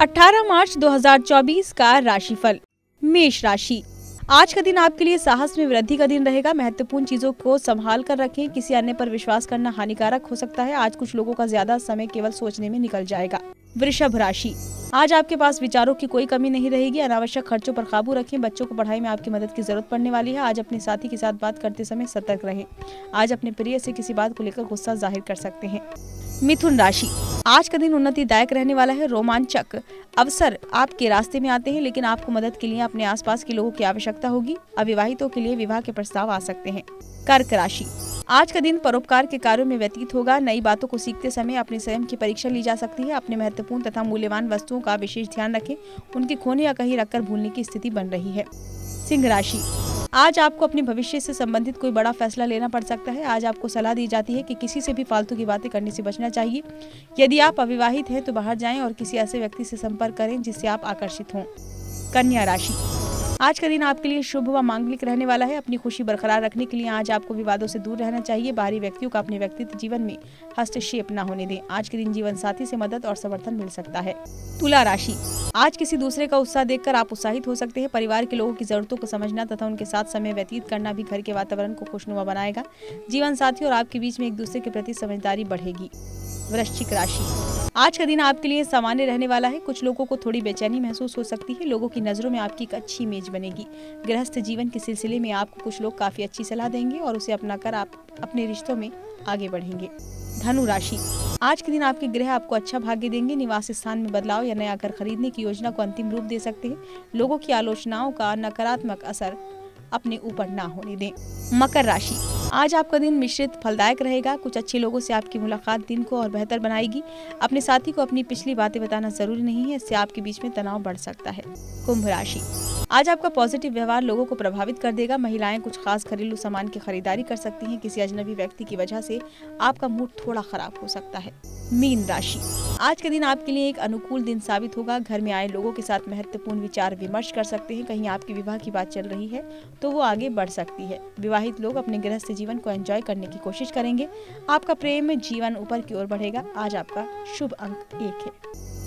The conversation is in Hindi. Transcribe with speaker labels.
Speaker 1: 18 मार्च 2024 का राशिफल। मेष राशि। आज का दिन आपके लिए साहस में वृद्धि का दिन रहेगा। महत्वपूर्ण चीजों को संभाल कर रखें। किसी अन्य पर विश्वास करना हानिकारक हो सकता है। आज कुछ लोगों का ज्यादा समय केवल सोचने में निकल जाएगा। वृषभ राशि। आज आपके पास विचारों की कोई कमी नहीं रहेगी। अनावश्यक खर्चों पर काबू रखें। बच्चों को पढ़ाई में आपकी मदद की जरूरत पड़ने वाली है। आज अपने साथी के साथ बात करते समय सतर्क रहें। आज अपने प्रिय से किसी बात को लेकर गुस्सा जाहिर कर सकते हैं। मिथुन राशि। आज का दिन उन्नतिदायक रहने वाला है। रोमांचक अवसर आपके रास्ते में आते हैं, लेकिन आपको मदद के लिए अपने आसपास के लोगों की आवश्यकता होगी। अविवाहितों के लिए विवाह के प्रस्ताव आ सकते हैं। कर्क राशि। आज का दिन परोपकार के कार्यों में व्यतीत होगा। नई बातों को सीखते समय अपने स्वयं की परीक्षा ली जा सकती है। अपने महत्वपूर्ण तथा मूल्यवान वस्तुओं का विशेष ध्यान रखें। उनके खोने या कहीं रखकर भूलने की स्थिति बन रही है। सिंह राशि। आज आपको अपने भविष्य से संबंधित कोई बड़ा फैसला लेना पड़ सकता है। आज आपको सलाह दी जाती है कि किसी से भी फालतू की बातें करने से बचना चाहिए। यदि आप अविवाहित हैं तो बाहर जाएं और किसी ऐसे व्यक्ति से संपर्क करें जिससे आप आकर्षित हों। कन्या राशि। आज का दिन आपके लिए शुभ व मांगलिक रहने वाला है। अपनी खुशी बरकरार रखने के लिए आज आपको विवादों से दूर रहना चाहिए। बाहरी व्यक्तियों का अपने व्यक्तिगत जीवन में हस्तक्षेप न होने दें। आज के दिन जीवन साथी से मदद और समर्थन मिल सकता है। तुला राशि। आज किसी दूसरे का उत्साह देखकर आप उत्साहित हो सकते हैं। परिवार के लोगों की जरूरतों को समझना तथा उनके साथ समय व्यतीत करना भी घर के वातावरण को खुशनुमा बनाएगा। जीवन साथी और आपके बीच में एक दूसरे के प्रति समझदारी बढ़ेगी। वृश्चिक राशि। आज का दिन आपके लिए सामान्य रहने वाला है। कुछ लोगों को थोड़ी बेचैनी महसूस हो सकती है। लोगों की नजरों में आपकी एक अच्छी इमेज बनेगी। गृहस्थ जीवन के सिलसिले में आपको कुछ लोग काफी अच्छी सलाह देंगे और उसे अपनाकर आप अपने रिश्तों में आगे बढ़ेंगे। धनु राशि। आज के दिन आपके ग्रह आपको अच्छा भाग्य देंगे। निवास स्थान में बदलाव या नया घर खरीदने की योजना को अंतिम रूप दे सकते हैं। लोगों की आलोचनाओं का नकारात्मक असर अपने ऊपर ना होने दें। मकर राशि। आज आपका दिन मिश्रित फलदायक रहेगा। कुछ अच्छे लोगों से आपकी मुलाकात दिन को और बेहतर बनाएगी। अपने साथी को अपनी पिछली बातें बताना जरूरी नहीं है, इससे आपके बीच में तनाव बढ़ सकता है। कुंभ राशि। आज आपका पॉजिटिव व्यवहार लोगों को प्रभावित कर देगा। महिलाएं कुछ खास घरेलू सामान की खरीदारी कर सकती हैं। किसी अजनबी व्यक्ति की वजह से आपका मूड थोड़ा खराब हो सकता है। मीन राशि। आज के दिन आपके लिए एक अनुकूल दिन साबित होगा। घर में आए लोगों के साथ महत्वपूर्ण विचार विमर्श कर सकते हैं। कहीं आपके विवाह की बात चल रही है तो वो आगे बढ़ सकती है। विवाहित लोग अपने गृहस्थ जीवन को एंजॉय करने की कोशिश करेंगे। आपका प्रेम जीवन ऊपर की ओर बढ़ेगा। आज आपका शुभ अंक 1 है।